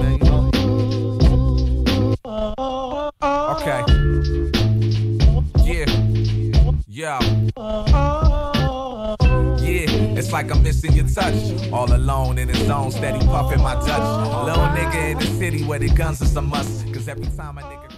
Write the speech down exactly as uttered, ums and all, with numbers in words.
man. You know. Okay. Yeah. Yo. Yeah, it's like I'm missing your touch. All alone in his zone, steady puffing my Dutch. Little nigga in the city where the guns is a must. Cause every time a nigga